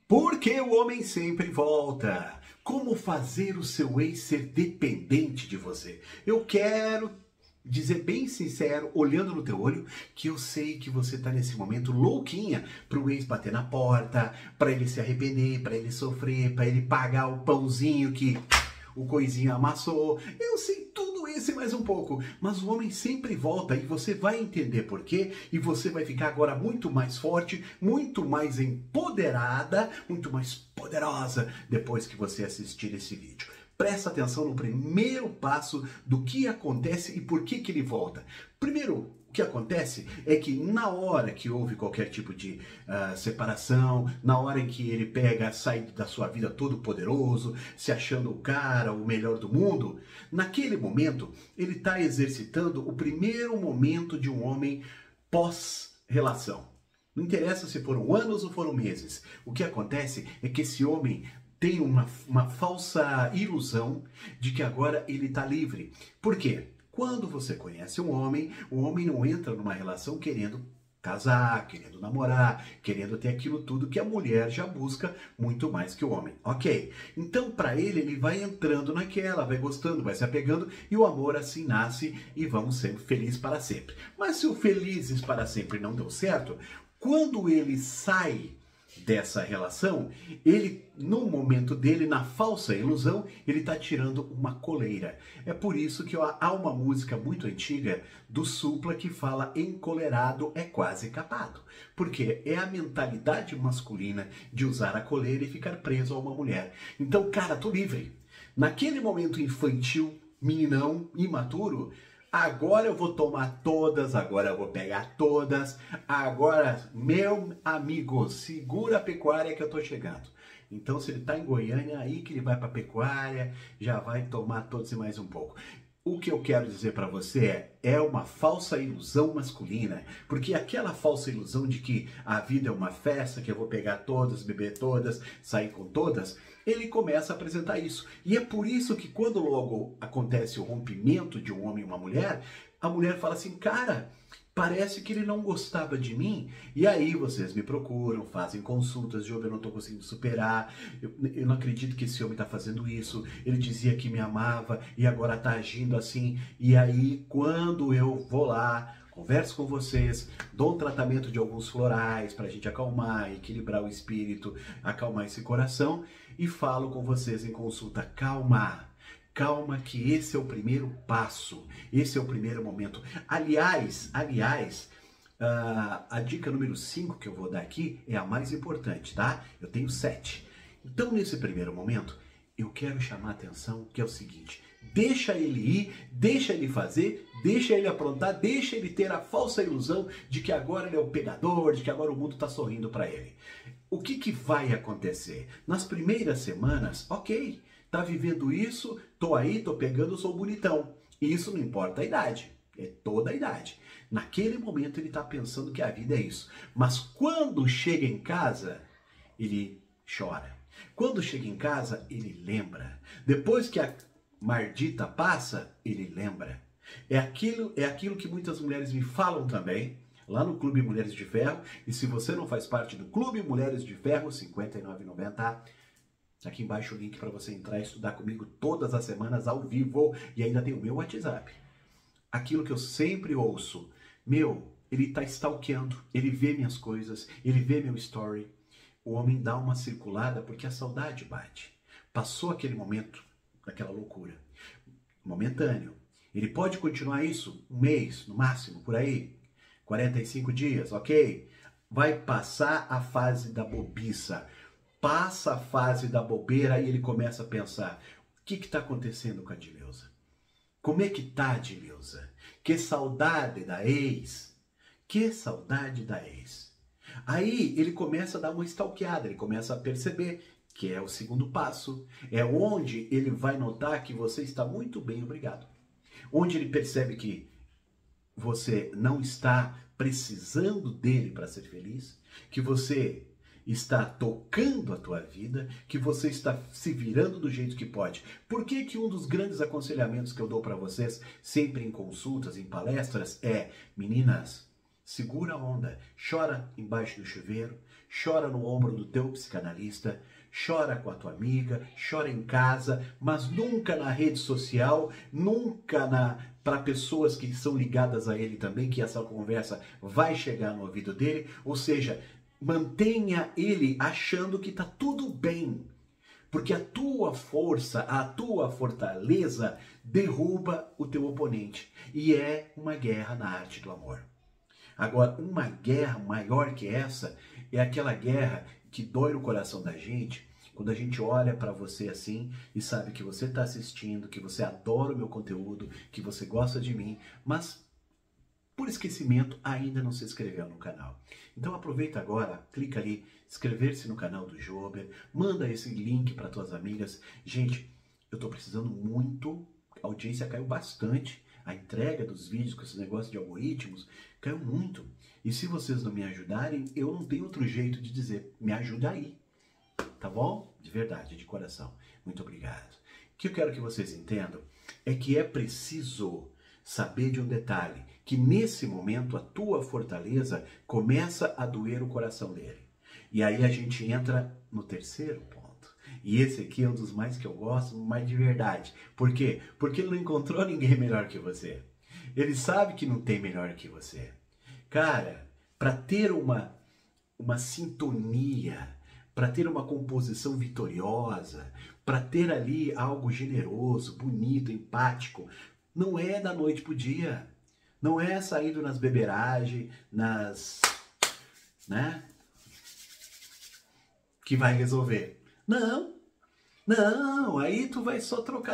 Porque o homem sempre volta. Como fazer o seu ex ser dependente de você? Eu quero dizer bem sincero, olhando no teu olho, que eu sei que você tá nesse momento louquinha pro ex bater na porta, para ele se arrepender, para ele sofrer, para ele pagar o pãozinho que o coisinho amassou. Eu sei tudo isso e mais um pouco, mas o homem sempre volta e você vai entender por quê e você vai ficar agora muito mais forte, muito mais empoderada, muito mais poderosa depois que você assistir esse vídeo. Presta atenção no primeiro passo do que acontece e por que ele volta. Primeiro, o que acontece é que na hora que houve qualquer tipo de separação, na hora em que ele sai da sua vida todo poderoso, se achando o cara, o melhor do mundo, naquele momento ele está exercitando o primeiro momento de um homem pós-relação. Não interessa se foram anos ou foram meses. O que acontece é que esse homem tem uma falsa ilusão de que agora ele está livre. Por quê? Quando você conhece um homem, o homem não entra numa relação querendo casar, querendo namorar, querendo ter aquilo tudo que a mulher já busca muito mais que o homem. Ok? Então, para ele vai entrando naquela, vai gostando, vai se apegando e o amor assim nasce e vamos ser felizes para sempre. Mas se o felizes para sempre não deu certo, quando ele sai dessa relação, ele, no momento dele, na falsa ilusão, ele está tirando uma coleira. É por isso que há uma música muito antiga do Supla que fala encolerado é quase capado. Porque é a mentalidade masculina de usar a coleira e ficar preso a uma mulher. Então, cara, tô livre. Naquele momento infantil, meninão, imaturo, agora eu vou tomar todas, agora eu vou pegar todas, agora, meu amigo, segura a pecuária que eu tô chegando. Então, se ele tá em Goiânia, aí que ele vai pra pecuária, já vai tomar todos e mais um pouco. O que eu quero dizer para você é uma falsa ilusão masculina, porque aquela falsa ilusão de que a vida é uma festa, que eu vou pegar todas, beber todas, sair com todas, ele começa a apresentar isso. E é por isso que quando logo acontece o rompimento de um homem e uma mulher, a mulher fala assim, cara, parece que ele não gostava de mim. E aí vocês me procuram, fazem consultas, Job, eu não estou conseguindo superar, eu não acredito que esse homem está fazendo isso, ele dizia que me amava e agora está agindo assim. E aí quando eu vou lá, converso com vocês, dou um tratamento de alguns florais para a gente acalmar, equilibrar o espírito, acalmar esse coração e falo com vocês em consulta, calma, que esse é o primeiro passo, esse é o primeiro momento. Aliás, a dica número 5 que eu vou dar aqui é a mais importante, tá? Eu tenho 7. Então, nesse primeiro momento, eu quero chamar a atenção que é o seguinte, deixa ele ir, deixa ele fazer, deixa ele aprontar, deixa ele ter a falsa ilusão de que agora ele é o pegador, de que agora o mundo está sorrindo para ele. O que vai acontecer? Nas primeiras semanas, ok, tá vivendo isso, tô aí, tô pegando, sou bonitão. E isso não importa a idade, é toda a idade. Naquele momento ele tá pensando que a vida é isso. Mas quando chega em casa, ele chora. Quando chega em casa, ele lembra. Depois que a mardita passa, ele lembra. É aquilo que muitas mulheres me falam também, lá no Clube Mulheres de Ferro. E se você não faz parte do Clube Mulheres de Ferro, R$ 59,90, aqui embaixo o link para você entrar e estudar comigo todas as semanas ao vivo. E ainda tem o meu WhatsApp. Aquilo que eu sempre ouço. Ele tá stalkeando, ele vê minhas coisas, ele vê meu story. O homem dá uma circulada porque a saudade bate. Passou aquele momento, daquela loucura. Momentâneo. Ele pode continuar isso um mês, no máximo, por aí. 45 dias, ok? Vai passar a fase da bobiça. Passa a fase da bobeira e ele começa a pensar, o que está acontecendo com a Dileuza? Como é que tá a Dileuza? Que saudade da ex. Que saudade da ex. Aí ele começa a dar uma stalkeada, ele começa a perceber que é o segundo passo. É onde ele vai notar que você está muito bem, obrigado. Onde ele percebe que você não está precisando dele para ser feliz, que você está tocando a tua vida, que você está se virando do jeito que pode. Por que que um dos grandes aconselhamentos que eu dou para vocês, sempre em consultas, em palestras, é, meninas, segura a onda, chora embaixo do chuveiro, chora no ombro do teu psicanalista, chora com a tua amiga, chora em casa, mas nunca na rede social, nunca para pessoas que são ligadas a ele também, que essa conversa vai chegar no ouvido dele. Ou seja, mantenha ele achando que está tudo bem. Porque a tua força, a tua fortaleza derruba o teu oponente. E é uma guerra na arte do amor. Agora, uma guerra maior que essa é aquela guerra que dói no coração da gente quando a gente olha para você assim e sabe que você está assistindo, que você adora o meu conteúdo, que você gosta de mim, mas por esquecimento ainda não se inscreveu no canal. Então aproveita agora, clica ali, inscrever-se no canal do Jober, manda esse link para tuas amigas. Gente, eu estou precisando muito, a audiência caiu bastante, a entrega dos vídeos com esse negócio de algoritmos caiu muito. E se vocês não me ajudarem, eu não tenho outro jeito de dizer, me ajuda aí, tá bom? De verdade, de coração. Muito obrigado. O que eu quero que vocês entendam é que é preciso saber de um detalhe, que nesse momento a tua fortaleza começa a doer o coração dele. E aí a gente entra no terceiro ponto. E esse aqui é um dos mais que eu gosto, mais de verdade. Por quê? Porque ele não encontrou ninguém melhor que você. Ele sabe que não tem melhor que você. Cara, para ter uma sintonia, para ter uma composição vitoriosa, para ter ali algo generoso, bonito, empático, não é da noite pro dia. Não é saindo nas beberagens, né? Que vai resolver. Não, aí tu vai só trocar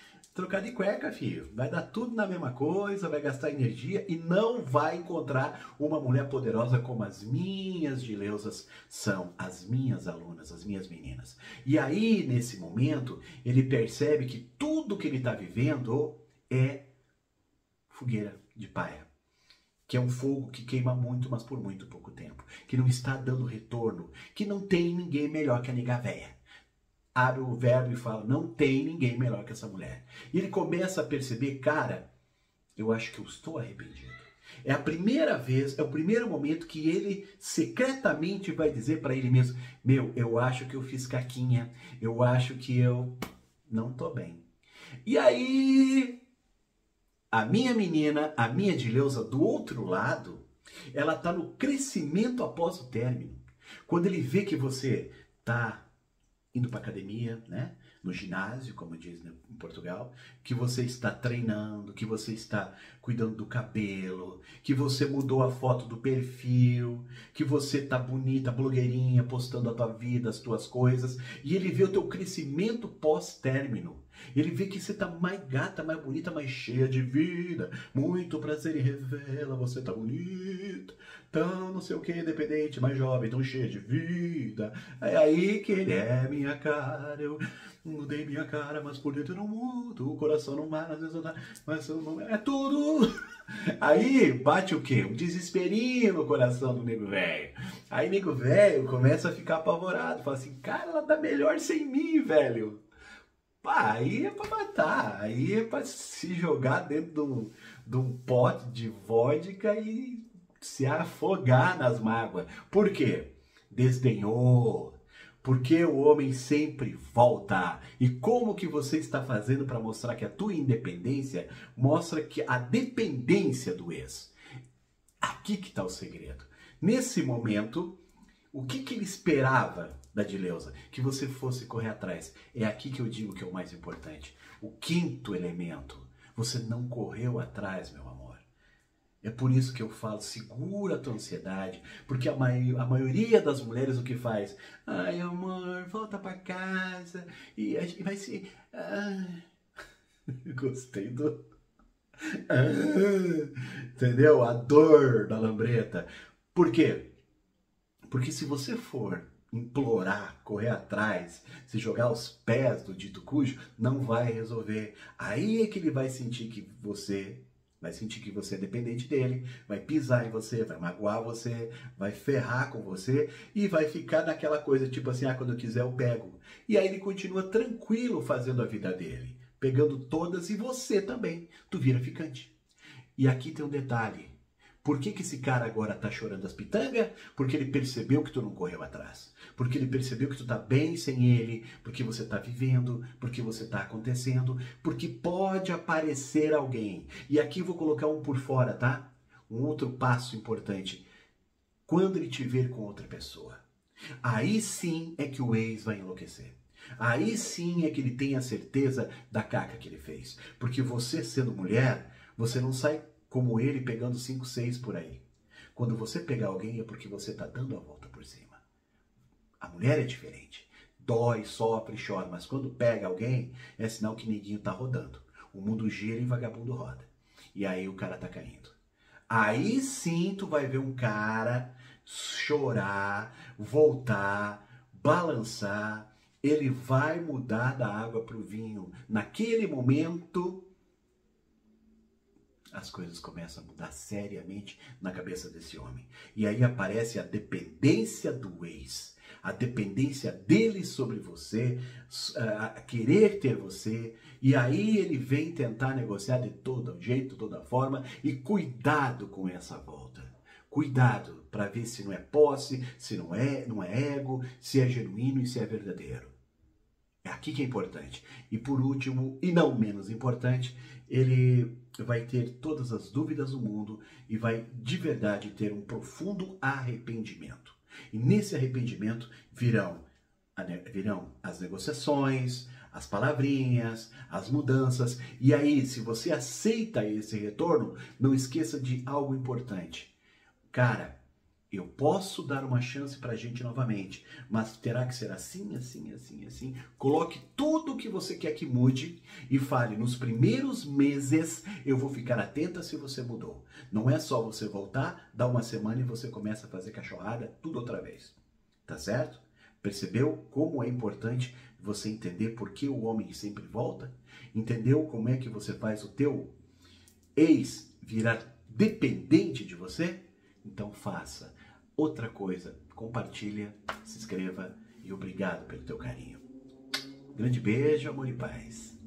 de cueca, filho. Vai dar tudo na mesma coisa, vai gastar energia e não vai encontrar uma mulher poderosa como as minhas Gileusas são, as minhas alunas, as minhas meninas. E aí, nesse momento, ele percebe que tudo que ele está vivendo é fogueira de palha, que é um fogo que queima muito, mas por muito pouco tempo, que não está dando retorno, que não tem ninguém melhor que a nega véia. Abre o verbo e fala, não tem ninguém melhor que essa mulher. E ele começa a perceber, cara, eu acho que eu estou arrependido. É a primeira vez, é o primeiro momento que ele secretamente vai dizer para ele mesmo, meu, eu acho que eu fiz caquinha, eu acho que eu não tô bem. E aí, a minha menina, a minha Gileuza, do outro lado, ela está no crescimento após o término. Quando ele vê que você está indo para academia, né? No ginásio, como diz em Portugal, que você está treinando, que você está cuidando do cabelo, que você mudou a foto do perfil, que você está bonita, blogueirinha, postando a tua vida, as tuas coisas, e ele vê o teu crescimento pós-término. Ele vê que você tá mais gata, mais bonita, mais cheia de vida. Muito prazer e revela, você tá bonita. Tão não sei o que, independente, mais jovem, tão cheia de vida. É aí que ele é minha cara. Eu mudei minha cara, mas por dentro eu não mudo. O coração não mata, às vezes eu mas eu não... É tudo. Aí bate o quê? Um desesperinho no coração do nego velho. Aí nego velho começa a ficar apavorado. Fala assim, cara, ela tá melhor sem mim, velho. Pá, aí é pra matar, aí é pra se jogar dentro de um pote de vodka e se afogar nas mágoas. Por quê? Desdenhou. Porque o homem sempre volta. E como que você está fazendo para mostrar que a tua independência mostra que a dependência do ex? Aqui que está o segredo. Nesse momento, o que ele esperava da Gileuza? Que você fosse correr atrás. É aqui que eu digo que é o mais importante. O quinto elemento. Você não correu atrás, meu amor. É por isso que eu falo, segura a tua ansiedade. Porque a maioria das mulheres o que faz? Ai, amor, volta pra casa. E vai ser... Gostei do... Entendeu? A dor da lambreta. Por quê? Porque se você for implorar, correr atrás, se jogar aos pés do dito cujo, não vai resolver. Aí é que ele vai sentir que você é dependente dele, vai pisar em você, vai magoar você, vai ferrar com você e vai ficar naquela coisa tipo assim, quando eu quiser eu pego. E aí ele continua tranquilo fazendo a vida dele, pegando todas e você também, tu vira ficante. E aqui tem um detalhe. Por que que esse cara agora tá chorando as pitangas? Porque ele percebeu que tu não correu atrás. Porque ele percebeu que tu tá bem sem ele, porque você tá vivendo, porque você tá acontecendo, porque pode aparecer alguém. E aqui eu vou colocar um por fora, tá? Um outro passo importante. Quando ele te ver com outra pessoa, aí sim é que o ex vai enlouquecer. Aí sim é que ele tem a certeza da caca que ele fez. Porque você, sendo mulher, você não sai como ele pegando 5, 6 por aí. Quando você pegar alguém é porque você está dando a volta por cima. A mulher é diferente. Dói, sofre, chora. Mas quando pega alguém, é sinal que neguinho tá rodando. O mundo gira e vagabundo roda. E aí o cara tá caindo. Aí sim tu vai ver um cara chorar, voltar, balançar. Ele vai mudar da água para o vinho. Naquele momento, as coisas começam a mudar seriamente na cabeça desse homem. E aí aparece a dependência do ex. A dependência dele sobre você, a querer ter você. E aí ele vem tentar negociar de todo jeito, toda forma. E cuidado com essa volta. Cuidado para ver se não é posse, se não é ego, se é genuíno e se é verdadeiro. É aqui que é importante. E por último, e não menos importante, ele vai ter todas as dúvidas do mundo e vai de verdade ter um profundo arrependimento. E nesse arrependimento virão as negociações, as palavrinhas, as mudanças. E aí, se você aceita esse retorno, não esqueça de algo importante. Cara, eu posso dar uma chance pra gente novamente, mas terá que ser assim, assim, assim, assim. Coloque tudo o que você quer que mude e fale, nos primeiros meses eu vou ficar atenta se você mudou. Não é só você voltar, dar uma semana e você começa a fazer cachorrada, tudo outra vez. Tá certo? Percebeu como é importante você entender por que o homem sempre volta? Entendeu como é que você faz o teu ex virar dependente de você? Então faça. Outra coisa, compartilha, se inscreva e obrigado pelo teu carinho. Grande beijo, amor e paz.